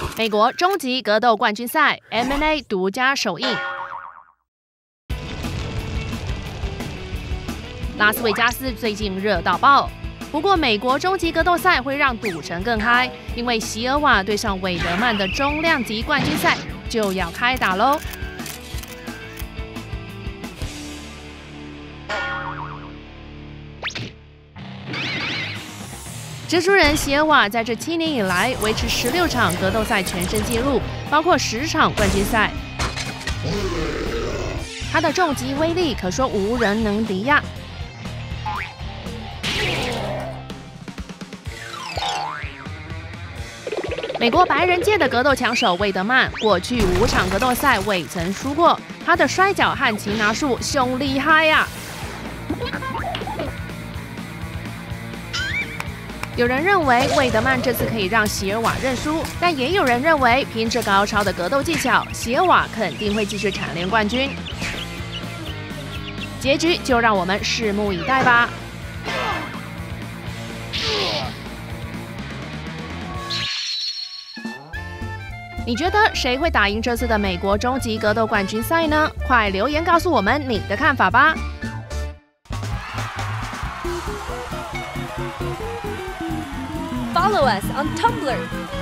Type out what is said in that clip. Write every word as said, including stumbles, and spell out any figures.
美国终极格斗冠军赛 M M A 独家首映。拉斯维加斯最近热到爆，不过美国终极格斗赛会让赌城更嗨，因为席尔瓦对上韦德曼的中量级冠军赛就要开打喽。 蜘蛛人席尔瓦在这七年以来维持十六场格斗赛全胜纪录，包括十场冠军赛。他的重击威力可说无人能敌呀！美国白人界的格斗强手魏德曼，过去五场格斗赛未曾输过，他的摔跤和擒拿术凶厉害呀！ 有人认为魏德曼这次可以让席尔瓦认输，但也有人认为凭着高超的格斗技巧，席尔瓦肯定会继续蝉联冠军。结局就让我们拭目以待吧。你觉得谁会打赢这次的美国终极格斗冠军赛呢？快留言告诉我们你的看法吧。 Follow us on Tumblr